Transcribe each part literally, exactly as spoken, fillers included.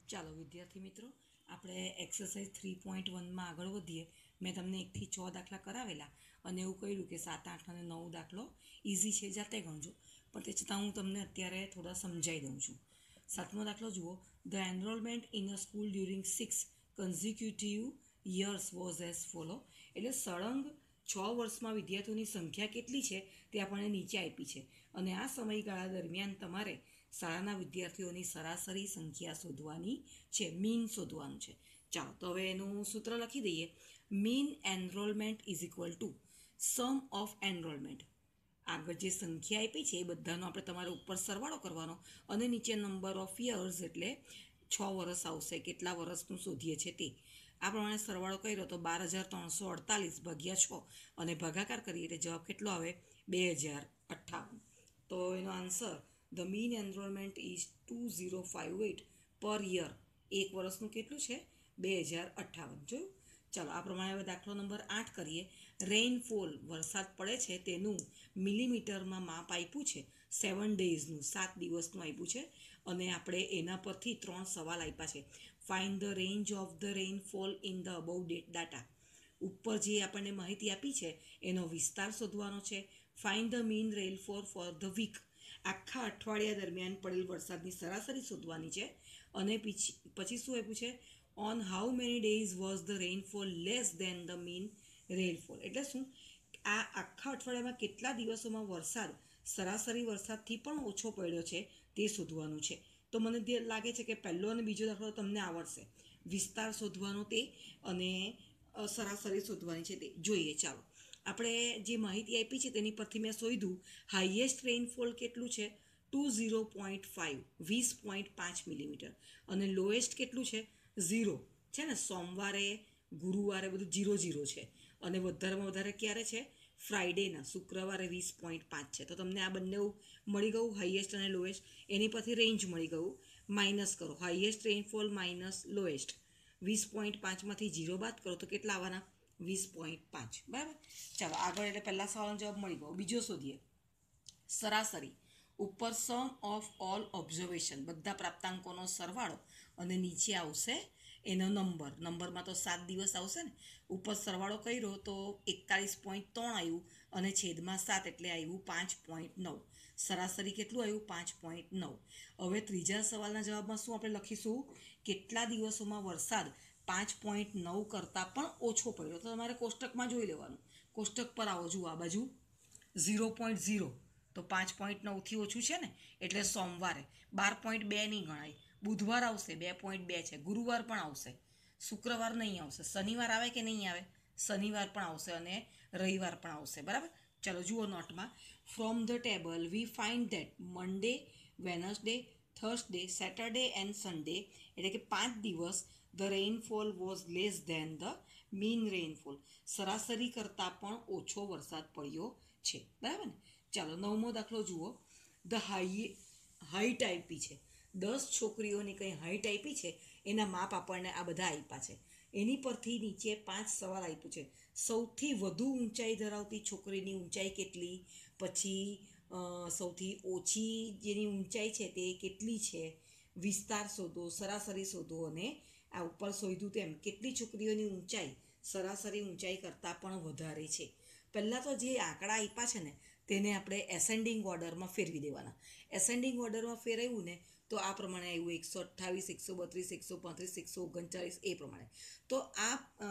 ચાલો વિદ્યાર્થી મિત્રો, આપણે એક્સરસાઇઝ થ્રી પોઈન્ટ વનમાં આગળ વધીએ. મેં તમને એકથી છ દાખલા કરાવેલા અને એવું કહ્યું કે સાત આઠ અને નવ દાખલો ઇઝી છે, જાતે ગણજો. પણ તે છતાં હું તમને અત્યારે થોડા સમજાવી દઉં છું. સાતમો દાખલો જુઓ. The enrolment in a school during six consecutive years was as follow. એટલે સળંગ છ વર્ષમાં વિદ્યાર્થીઓની સંખ્યા કેટલી છે તે આપણને નીચે આપી છે, અને આ સમયગાળા દરમિયાન તમારે શાળાના વિદ્યાર્થીઓની સરાસરી સંખ્યા શોધવાની છે, મીન શોધવાનું છે. ચાલો તો હવે એનું સૂત્ર લખી દઈએ. Mean enrolment is equal to sum of enrolment. આગળ જે સંખ્યા આપી છે એ બધાનો આપણે તમારે ઉપર સરવાળો કરવાનો અને નીચે નંબર ઓફ યર્સ એટલે છ વર્ષ આવશે, કેટલા વર્ષનું શોધીએ છીએ તે. આ પ્રમાણે સરવાળો કર્યો તો બાર હજાર ત્રણસો અડતાલીસ ભાગ્યા છ અને ભાગાકાર કરીએ એટલે જવાબ કેટલો આવે? બે હજાર અઠ્ઠાવન. તો એનો answer the mean enrolment is two zero five eight per year. એક વર્ષનું કેટલું છે? બે હજાર અઠ્ઠાવન. જોયું? ચાલો આ પ્રમાણે હવે દાખલો નંબર આઠ કરીએ. રેઇનફોલ, વરસાદ પડે છે તેનું મિલીમીટરમાં માપ આપ્યું છે. સેવન ડેઝનું, સાત દિવસનું આપ્યું છે અને આપણે એના પરથી ત્રણ સવાલ આપ્યા છે. Find the range of the rainfall in the above data. ઉપર જે આપણને માહિતી આપી છે એનો વિસ્તાર શોધવાનો છે. Find the mean rainfall for the week. આખા અઠવાડિયા દરમિયાન પડેલ વરસાદની સરાસરી શોધવાની છે. અને પછી પછી શું આપ્યું છે? On how many days was the rainfall less than the mean rainfall. એટલે શું? આ આખા અઠવાડિયામાં કેટલા દિવસોમાં વરસાદ સરાસરી વરસાદથી પણ ઓછો પડ્યો છે તે શોધવાનું છે. તો મને તે લાગે છે કે પહેલો અને બીજો દાખલો તમને આવડશે. વિસ્તાર શોધવાનો તે અને સરાસરી શોધવાની છે તે. જોઈએ ચાલો. આપણે જે માહિતી આપી છે તેની પરથી મેં શોધ્યું. હાઈએસ્ટ રેઇનફોલ કેટલું છે? ટુ ઝીરો પોઈન્ટ ફાઇવ, વીસ પોઈન્ટ પાંચ મિલીમીટર. અને લોએસ્ટ કેટલું છે? ઝીરો છે ને. સોમવારે, ગુરુવારે બધું જીરો જીરો છે. અને વધારેમાં વધારે ક્યારે છે? ફ્રાઈડેના, શુક્રવારે વીસ પોઈન્ટ પાંચ છે. તો તમને આ બંને મળી ગયું, હાઈએસ્ટ અને લોએસ્ટ. એની પરથી રેન્જ મળી ગયું. માઇનસ કરો. Highest rainfall minus lowest. વીસ પોઈન્ટ પાંચમાંથી જીરો બાદ કરો તો કેટલા આવવાના? વીસ પોઈન્ટ પાંચ. બરાબર. ચાલો આગળ. એટલે પહેલા સવાલનો જવાબ મળી ગયો. બીજો શોધીએ. સરાસરી. ઉપર સમ ઓફ ઓલ ઓબ્ઝર્વેશન, બધા પ્રાપ્તાંકોનો સરવાળો અને નીચે આવશે એનો નંબર. નંબરમાં તો સાત દિવસ આવશે ને. ઉપર સરવાળો કર્યો તો એકતાલીસ પોઈન્ટ ત્રણ આવ્યું અને છેદમાં સાત એટલે આવ્યું પાંચ પોઈન્ટ નવ. સરાસરી કેટલું આવ્યું? પાંચ પોઈન્ટ નવ. હવે ત્રીજા સવાલના જવાબમાં શું આપણે લખીશું? કેટલા દિવસોમાં વરસાદ પાંચ પોઈન્ટ નવ કરતાં પણ ઓછો પડ્યો. તો તમારે કોષ્ટકમાં જોઈ લેવાનું. કોષ્ટક પર આવો, જુઓ આ બાજુ. ઝીરો પોઈન્ટ ઝીરો તો પાંચ પોઈન્ટ નવથી ઓછું છે ને, એટલે સોમવારે. બાર પોઈન્ટ બે નહીં ગણાય. બુધવાર આવશે, બે પોઈન્ટ બે છે. ગુરુવાર પણ આવશે, શુક્રવાર નહીં આવશે. શનિવાર આવે કે નહીં આવે? શનિવાર પણ આવશે અને રવિવાર પણ આવશે. બરાબર. ચલો જુઓ નોટમાં. From the table we find that Monday, Wednesday, Thursday, Saturday and Sunday, એટલે કે પાંચ દિવસ the rainfall was less than the mean rainfall. સરાસરી કરતાં પણ ઓછો વરસાદ પડ્યો છે. બરાબર ને. ચાલો નવમો દાખલો જુઓ. ધ હાઈ હાઈટ આપી છે. દસ છોકરીઓની કંઈ હાઈટ આપી છે, એના માપ આપણને આ બધા આપ્યા છે. એની પરથી નીચે પાંચ સવાલ આપ્યું છે. સૌથી વધુ ઊંચાઈ ધરાવતી છોકરીની ઊંચાઈ કેટલી? પછી સૌથી ઓછી જેની ઊંચાઈ છે તે કેટલી છે? વિસ્તાર શોધો, સરાસરી શોધો. અને આ ઉપર શોધ્યું તેમ કેટલી છોકરીઓની ઊંચાઈ સરાસરી ઊંચાઈ કરતાં પણ વધારે છે. પહેલાં તો જે આંકડા આપ્યા છે ને તેને આપણે એસેન્ડિંગ ઓર્ડરમાં ફેરવી દેવાના. એસેન્ડિંગ ઓર્ડરમાં ફેરવ્યું ને તો આ પ્રમાણે આવ્યું એકસો અઠ્ઠાવીસ, એકસો બત્રીસ, એકસો પાંત્રીસ, એકસો ઓગણચાલીસ એ પ્રમાણે. તો આ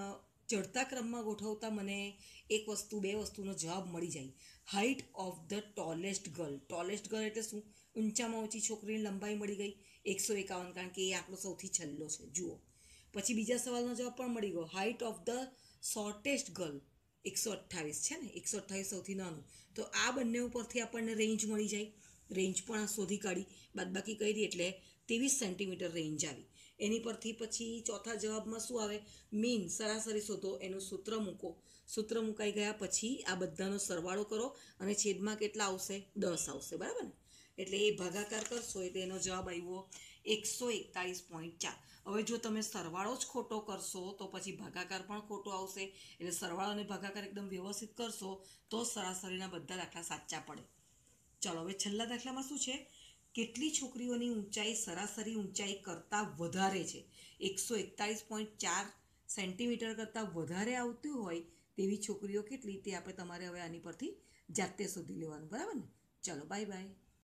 ચડતા ક્રમમાં ગોઠવતા મને એક વસ્તુ, બે વસ્તુનો જવાબ મળી જાય. Height of the tallest girl. Tallest girl એટલે શું? ઊંચામાં ઊંચી છોકરીની લંબાઈ મળી ગઈ એકસો એકાવન, કારણ કે એ આંકડો સૌથી છેલ્લો છે. જુઓ. પછી બીજા સવાલનો જવાબ પણ મળી ગયો. Height of the shortest girl એકસો અઠ્ઠાવીસ છે ને. એકસો અઠ્ઠાવીસ સૌથી નાનું. તો આ બંને ઉપરથી આપણને રેન્જ મળી જાય. રેન્જ પણ શોધી કાઢી, બાદબાકી કરી એટલે ત્રેવીસ સેન્ટીમીટર રેન્જ આવી. એની પરથી પછી ચોથા જવાબમાં શું આવે? મીન, સરાસરી શોધો. એનું સૂત્ર મૂકો. સૂત્ર મુકાઈ ગયા પછી આ બધાનો સરવાળો કરો અને છેદમાં કેટલા આવશે? દસ આવશે. બરાબર ને. એટલે એ ભાગાકાર કરશો એટલે એનો જવાબ આવ્યો એકસો એકતાલીસ પોઈન્ટ ચાર. હવે જો તમે સરવાળો જ ખોટો કરશો તો પછી ભાગાકાર પણ ખોટો આવશે. એટલે સરવાળો અને ભાગાકાર એકદમ વ્યવસ્થિત કરશો તો સરાસરીના બધા દાખલા સાચા પડે. ચાલો હવે છેલ્લા દાખલામાં શું છે કેટલી છોકરીઓની ઊંચાઈ સરાસરી ઊંચાઈ કરતાં વધારે છે, એકસો એકતાળીસ પોઈન્ટ ચાર સેન્ટીમીટર કરતાં વધારે આવતું હોય તેવી છોકરીઓ કેટલી તે આપણે તમારે હવે આની પરથી જાતે શોધી લેવાનું, બરાબર ને? ચલો બાય બાય.